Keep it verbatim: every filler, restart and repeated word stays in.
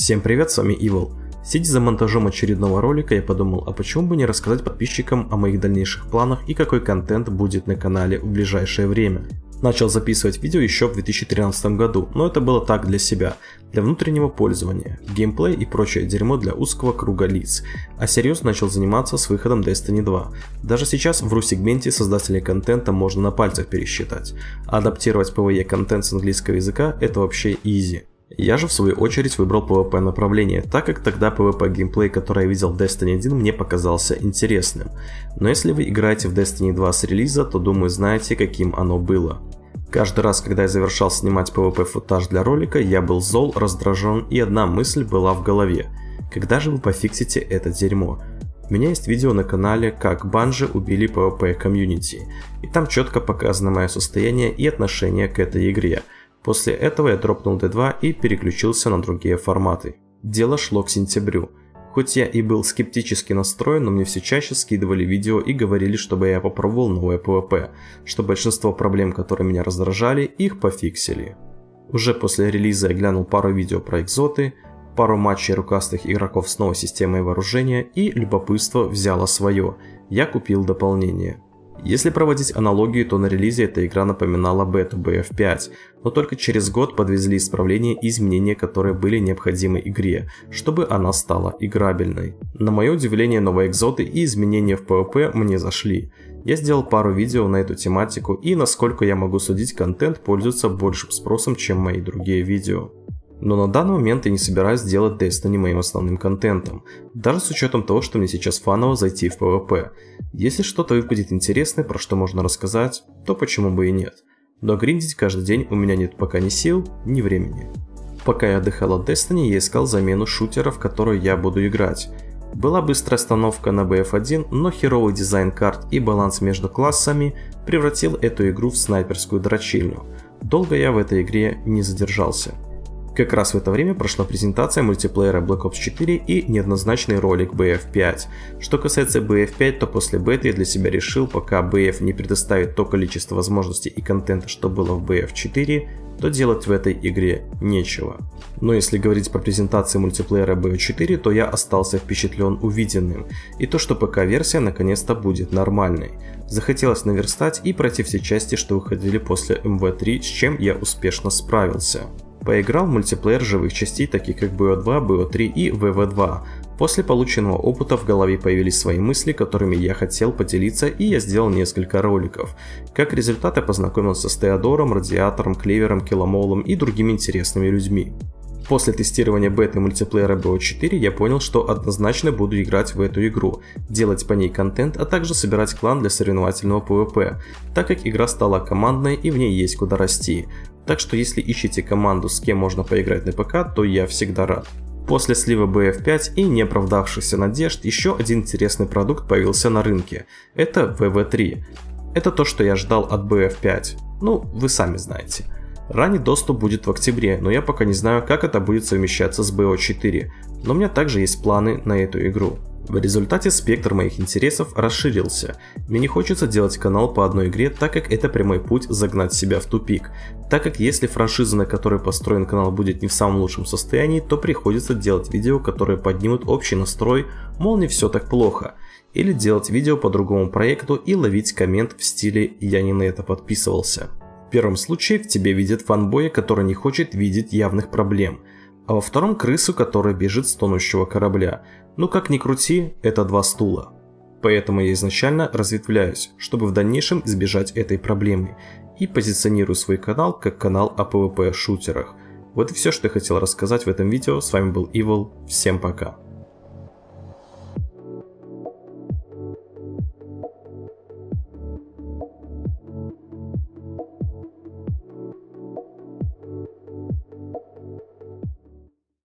Всем привет, с вами Evil. Сидя за монтажом очередного ролика, я подумал, а почему бы не рассказать подписчикам о моих дальнейших планах и какой контент будет на канале в ближайшее время. Начал записывать видео еще в две тысячи тринадцатом году, но это было так для себя, для внутреннего пользования, геймплей и прочее дерьмо для узкого круга лиц, а серьезно начал заниматься с выходом Destiny два. Даже сейчас в ру-сегменте создателей контента можно на пальцах пересчитать, а адаптировать пи ви и контент с английского языка это вообще изи. Я же в свою очередь выбрал пи ви пи направление, так как тогда пи ви пи геймплей, который я видел в Destiny один, мне показался интересным. Но если вы играете в Destiny два с релиза, то думаю знаете, каким оно было. Каждый раз, когда я завершал снимать пи ви пи футаж для ролика, я был зол, раздражен, и одна мысль была в голове: когда же вы пофиксите это дерьмо? У меня есть видео на канале, как Bungie убили пи ви пи комьюнити, и там четко показано мое состояние и отношение к этой игре. После этого я дропнул ди два и переключился на другие форматы. Дело шло к сентябрю. Хоть я и был скептически настроен, но мне все чаще скидывали видео и говорили, чтобы я попробовал новое пи ви пи, что большинство проблем, которые меня раздражали, их пофиксили. Уже после релиза я глянул пару видео про экзоты, пару матчей рукастых игроков с новой системой вооружения, и любопытство взяло свое. Я купил дополнение. Если проводить аналогию, то на релизе эта игра напоминала бету би эф пять, но только через год подвезли исправления и изменения, которые были необходимы игре, чтобы она стала играбельной. На мое удивление, новые экзоты и изменения в пи ви пи мне зашли. Я сделал пару видео на эту тематику, и насколько я могу судить, контент пользуется большим спросом, чем мои другие видео. Но на данный момент я не собираюсь делать Destiny моим основным контентом, даже с учетом того, что мне сейчас фаново зайти в пи ви пи. Если что-то выпадет интересное, про что можно рассказать, то почему бы и нет. Но гриндить каждый день у меня нет пока ни сил, ни времени. Пока я отдыхал от Destiny, я искал замену шутера, в которую я буду играть. Была быстрая остановка на би эф один, но херовый дизайн карт и баланс между классами превратил эту игру в снайперскую дрочильню. Долго я в этой игре не задержался. Как раз в это время прошла презентация мультиплеера Black Ops четыре и неоднозначный ролик би эф пять. Что касается би эф пять, то после беты я для себя решил, пока би эф не предоставит то количество возможностей и контента, что было в би эф четыре, то делать в этой игре нечего. Но если говорить про презентацию мультиплеера би о четыре, то я остался впечатлен увиденным, и то, что ПК-версия наконец-то будет нормальной. Захотелось наверстать и пройти все части, что выходили после эм ви три, с чем я успешно справился. Поиграл в мультиплеер живых частей, таких как би о два, би о три и ви ви два. После полученного опыта в голове появились свои мысли, которыми я хотел поделиться, и я сделал несколько роликов. Как результат, я познакомился с Теодором, Радиатором, Клевером, Киломолом и другими интересными людьми. После тестирования беты мультиплеера би о четыре я понял, что однозначно буду играть в эту игру, делать по ней контент, а также собирать клан для соревновательного пи ви пи, так как игра стала командной и в ней есть куда расти. Так что если ищете команду, с кем можно поиграть на ПК, то я всегда рад. После слива би эф пять и не оправдавшихся надежд, еще один интересный продукт появился на рынке. Это ви ви три. Это то, что я ждал от би эф пять. Ну, вы сами знаете. Ранний доступ будет в октябре, но я пока не знаю, как это будет совмещаться с би о четыре. Но у меня также есть планы на эту игру. В результате спектр моих интересов расширился. Мне не хочется делать канал по одной игре, так как это прямой путь загнать себя в тупик. Так как если франшиза, на которой построен канал, будет не в самом лучшем состоянии, то приходится делать видео, которые поднимут общий настрой, мол, не все так плохо. Или делать видео по другому проекту и ловить коммент в стиле «я не на это подписывался». В первом случае в тебе видят фанбоя, который не хочет видеть явных проблем, а во втором крысу, которая бежит с тонущего корабля. Ну как ни крути, это два стула. Поэтому я изначально разветвляюсь, чтобы в дальнейшем избежать этой проблемы, и позиционирую свой канал как канал о пи ви пи шутерах. Вот и все, что я хотел рассказать в этом видео. С вами был Evil, всем пока.